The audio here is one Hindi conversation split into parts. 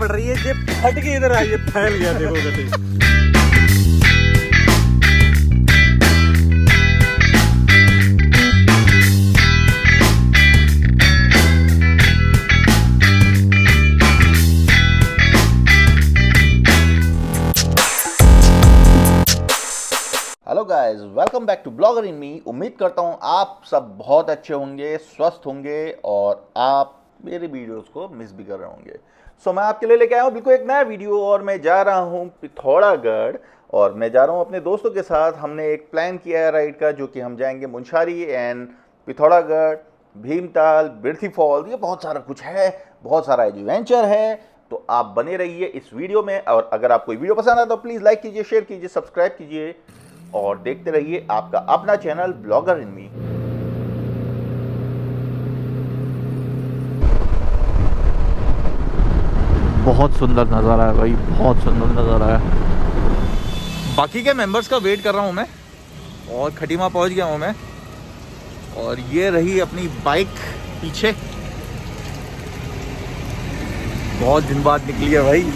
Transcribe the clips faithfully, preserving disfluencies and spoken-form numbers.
पड़ रही है, ये फट के इधर आई, ये फैल गया देखो कैसे। Hello guys, welcome back to blogger in me. उम्मीद करता हूँ आप सब बहुत अच्छे होंगे, स्वस्थ होंगे और आप मेरे वीडियोस को मिस भी कर रहे होंगे। सो so, मैं आपके लिए लेके आया हूँ बिल्कुल एक नया वीडियो और मैं जा रहा हूँ पिथौरागढ़ और मैं जा रहा हूँ अपने दोस्तों के साथ। हमने एक प्लान किया है राइड का, जो कि हम जाएंगे मुंशारी एंड पिथौरागढ़, भीमताल, बिरथी फॉल, ये बहुत सारा कुछ है, बहुत सारा एडवेंचर है। तो आप बने रहिए इस वीडियो में और अगर आपको वीडियो पसंद आए तो प्लीज़ लाइक कीजिए, शेयर कीजिए, सब्सक्राइब कीजिए और देखते रहिए आपका अपना चैनल ब्लॉगर इन मी। बहुत सुंदर नज़ारा है भाई, बहुत सुंदर नज़ारा है। बाकी के मेंबर्स का वेट कर रहा हूँ मैं और खटीमा पहुँच गया हूँ मैं और ये रही अपनी बाइक पीछे। बहुत दिन बाद निकली है भाई।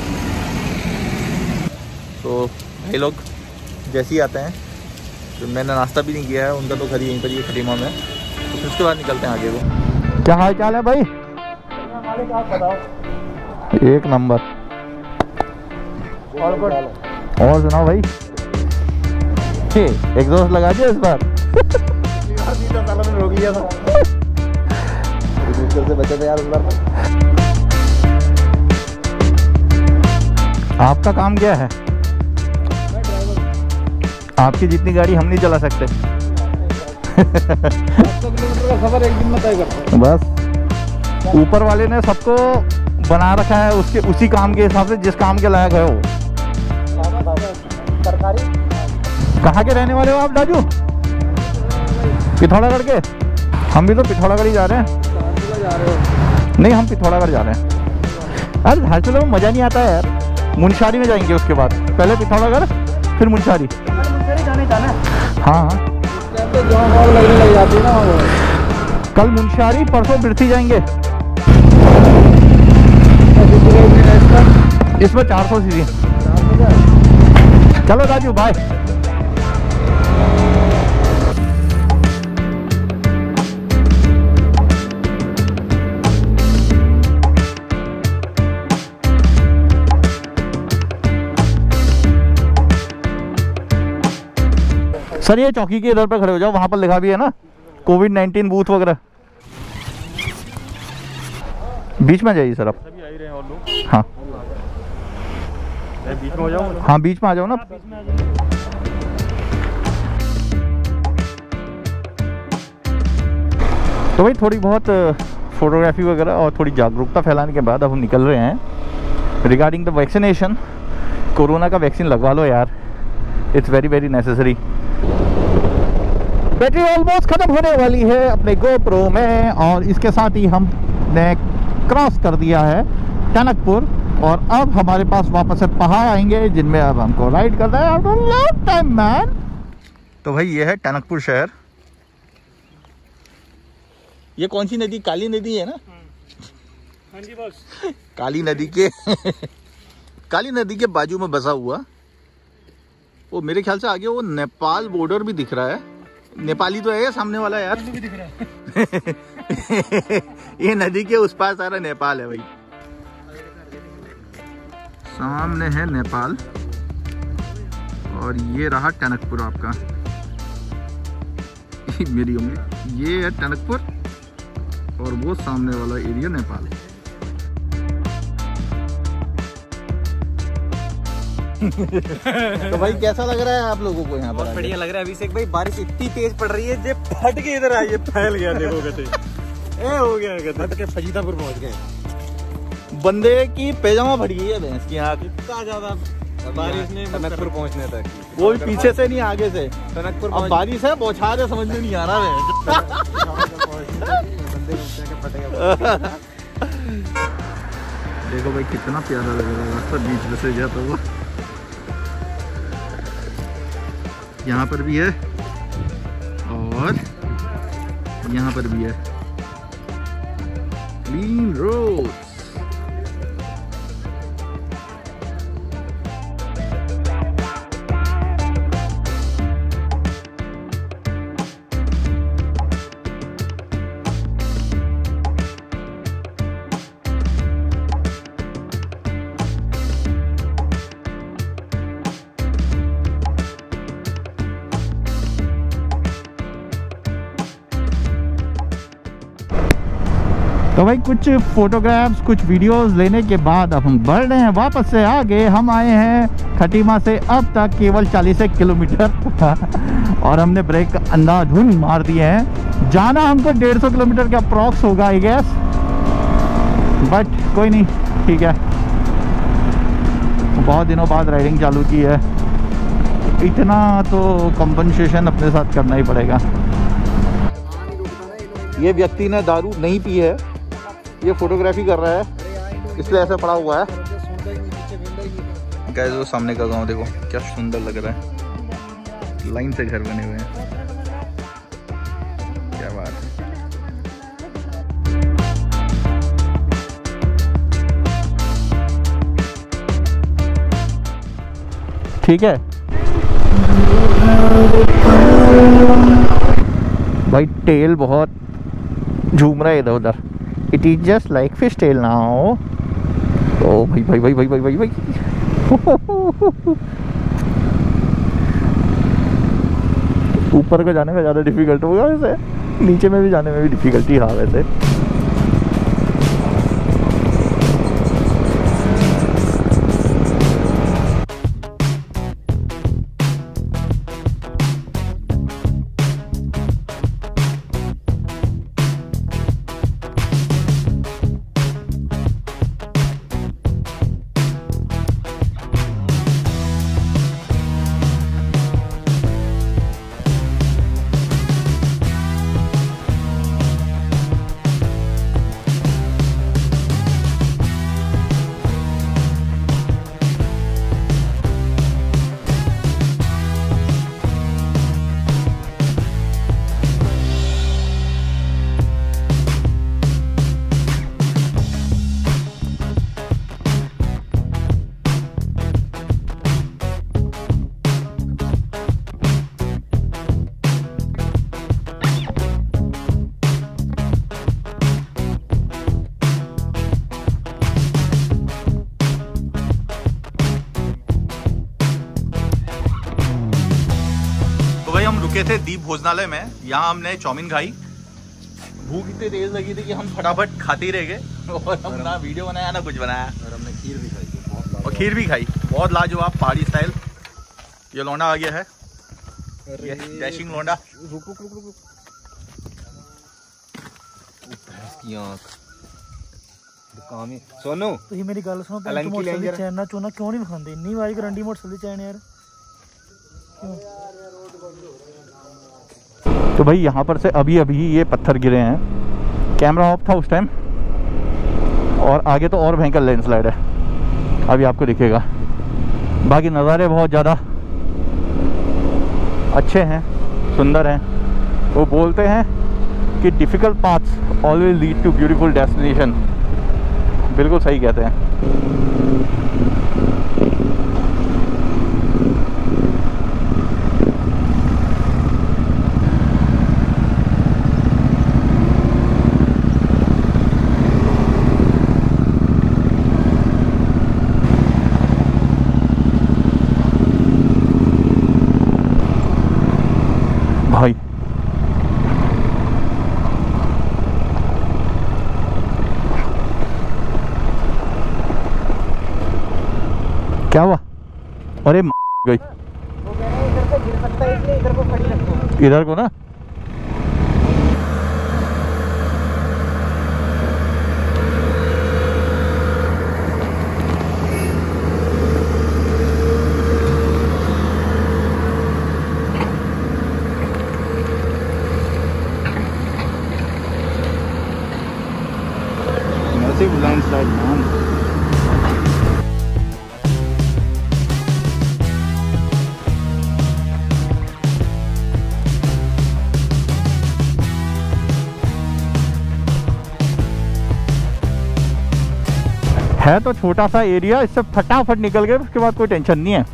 तो भाई लोग जैसे ही आते हैं, तो मैंने नाश्ता भी नहीं किया है उनका, तो खरी यहीं पर ये खटीमा में, तो फिर उसके बाद निकलते हैं आगे को। क्या हाल चाल है भाई? एक नंबर। और और सुनाओ भाई, एग्जॉस्ट लगा दिया इस बार? रोक लिया था से बचे थे यार इस बार। आपका काम क्या है? आपकी जितनी गाड़ी हम नहीं चला सकते। किलोमीटर का सफर एक दिन में तय करते हैं बस। ऊपर वाले ने सबको बना रखा है उसके उसी काम के हिसाब से, जिस काम के लायक है वो। सरकारी कहाँ के रहने वाले हो आप दाजू? पिथौरागढ़ के? हम भी तो पिथौरागढ़ ही जा रहे हैं। नहीं, हम पिथौरागढ़ जा रहे हैं। अरे धारचूला में मज़ा नहीं आता है यार। मुंशारी में जाएंगे उसके बाद, पहले पिथौरागढ़ फिर मुंशारी। हाँ हाँ, लगने लग जाती है ना। कल मुंशारी, परसों बिरथी जाएंगे। इसमें चार सौ सीसी। चलो राजू बाय। सर ये चौकी के इधर पे खड़े हो जाओ, वहां पर लिखा भी है ना कोविड नाइन्टीन बूथ वगैरह। बीच में जाइए सर आप। सभी आ ही रहे हैं और लोग। हाँ मैं बीच में हो जाऊँ? हाँ बीच में आ जाओ ना। तो भाई थोड़ी बहुत फोटोग्राफी वगैरह और थोड़ी जागरूकता फैलाने के बाद अब हम निकल रहे हैं रिगार्डिंग द वैक्सीनेशन। कोरोना का वैक्सीन लगवा लो यार, it's very very necessary. Battery almost खत्म होने वाली है अपने गोप्रो में और इसके साथ ही हमने क्रॉस कर दिया है टनकपुर और अब हमारे पास वापस से पहाड़ आएंगे जिनमें अब हमको राइड करना है आफ्टर लॉन्ग टाइम मैन। तो भाई ये है टनकपुर शहर। ये कौन सी नदी? काली नदी है ना? हाँ जी बस। काली नदी के काली नदी के बाजू में बसा हुआ वो, मेरे ख्याल से आगे वो नेपाल बॉर्डर भी दिख रहा है। नेपाली तो है सामने वाला यार, भी दिख रहा है। ये नदी के उस पार सारा नेपाल है भाई। सामने है नेपाल और ये रहा टनकपुर आपका। मेरी उम्मीद ये है टनकपुर और वो सामने वाला एरिया नेपाल। तो भाई कैसा लग रहा है आप लोगों को यहाँ पर? बहुत बढ़िया लग रहा है अभिषेक भाई। बारिश इतनी तेज पड़ रही है, ये फट के इधर आई, ये फैल गया देखो कैसे। ए हो गया फट के फजीतापुर पहुंच गए। बंदे की पैजामा फट गई है भैंस की आँख। इतना ज्यादा बारिश ने टनकपुर पहुंचने तक। वो भी पीछे से नहीं आगे से। टनकपुर अब बारिश है, बौछार है, समझ में नहीं आ रहा है। देखो भाई कितना प्यारा लग रहा है रास्ता, बीच में से जाता हुआ। यहाँ पर भी है और यहाँ पर भी है क्लीन रोड्स। तो भाई कुछ फोटोग्राफ्स कुछ वीडियोस लेने के बाद अब हम बढ़ रहे हैं वापस से आगे। हम आए हैं खटीमा से अब तक केवल चालीस किलोमीटर और हमने ब्रेक अंधाधुन मार दिए हैं। जाना हमको डेढ़ सौ किलोमीटर का अप्रॉक्स होगा आई गेस, बट कोई नहीं, ठीक है। बहुत दिनों बाद राइडिंग चालू की है, इतना तो कंपनसेशन अपने साथ करना ही पड़ेगा। ये व्यक्ति ने दारू नहीं पी है, ये फोटोग्राफी कर रहा है इसलिए ऐसा पड़ा हुआ है। गाइस वो सामने का गांव देखो क्या सुंदर लग रहा है, लाइन से घर बने हुए हैं, क्या बात है। ठीक है भाई, टेल बहुत झूम रहा है इधर उधर। It is just like fish tail now. ओ भाई भाई भाई भाई भाई भाई भाई ऊपर को जाने में ज़्यादा डिफिकल्ट होगा वैसे, नीचे में भी जाने में भी डिफिकल्टी हाँ वैसे। रुके थे दीप भोजनालय में, यहाँ हमने चाउमीन खाई। भूख इतनी तेज लगी थी कि हम फटाफट खाते ही रह गए और हम ना वीडियो बनाया ना कुछ बनाया। और हमने खीर भी खाई, और खीर भी खाई बहुत लाजवाब पहाड़ी स्टाइल। ये लौंडा आ गया है, ये डैशिंग लौंडा। रुक रुक रुक रुक की आंख काम ही सोनू ਤੁਸੀਂ ਮੇਰੀ ਗੱਲ ਸੁਣੋ, ਮੋਟਰਸਾਈਕਲ ਚੈਨ ਨਾ ਚੋਨਾ ਕਿਉਂ ਨਹੀਂ ਵਿਖਾਉਂਦੇ? ਇੰਨੀ ਵਾਰੀ ਗਰੰਟੀ ਮੋਟਰਸਾਈਕਲ ਦੀ ਚੈਨ यार क्यों? तो भाई यहाँ पर से अभी अभी ये पत्थर गिरे हैं, कैमरा ऑफ था उस टाइम, और आगे तो और भयंकर लैंडस्लाइड है, अभी आपको दिखेगा। बाकी नज़ारे बहुत ज़्यादा अच्छे हैं, सुंदर हैं। वो बोलते हैं कि difficult paths always lead to beautiful destination, बिल्कुल सही कहते हैं। भाई क्या हुआ? अरे गई, वो कह रहे हैं इधर से गिर सकता है इसलिए इधर को खड़ी रखो, इधर को ना। Landslide man. है तो छोटा सा एरिया, इससे फटाफट निकल गए, उसके बाद कोई टेंशन नहीं है।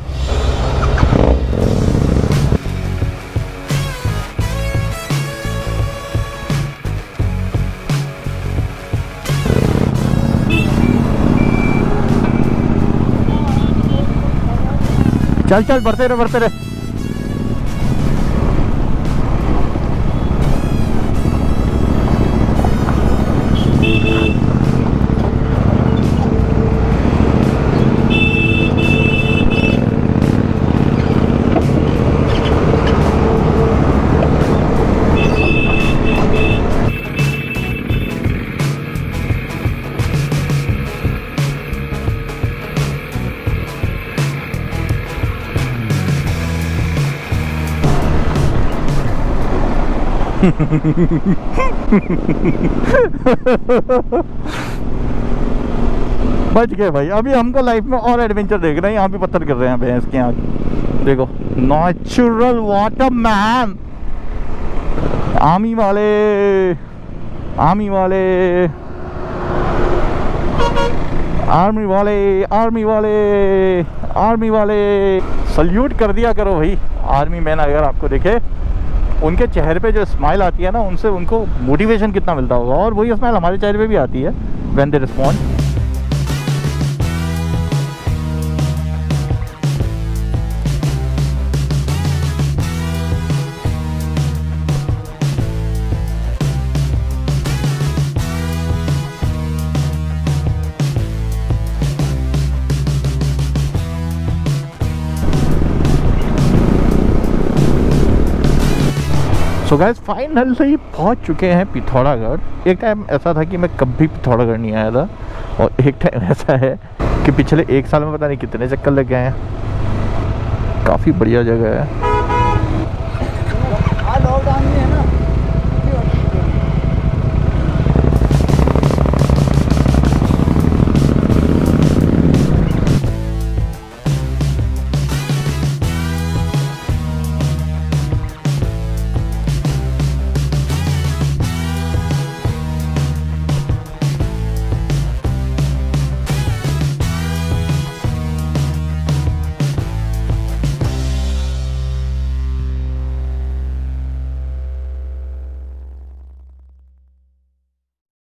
चल चल बढ़ते रहे बढ़ते रहे। बच गए भाई। अभी हमको लाइफ में और एडवेंचर देख रहे हैं। यहाँ पे पत्थर कर रहे हैं भैंस के आँख, देखो नेचुरल वाटर मैन। आर्मी वाले, आर्मी वाले, आर्मी वाले, आर्मी वाले, आर्मी वाले। सल्यूट कर दिया करो भाई। आर्मी मैन अगर आपको देखे, उनके चेहरे पे जो स्माइल आती है ना, उनसे उनको मोटिवेशन कितना मिलता होगा। और वही स्माइल हमारे चेहरे पे भी आती है when they respond. So guys finally पहुंच चुके हैं पिथौरागढ़। एक टाइम ऐसा था कि मैं कभी पिथौरागढ़ नहीं आया था, और एक टाइम ऐसा है कि पिछले एक साल में पता नहीं कितने चक्कर लग गए हैं। काफ़ी बढ़िया जगह है।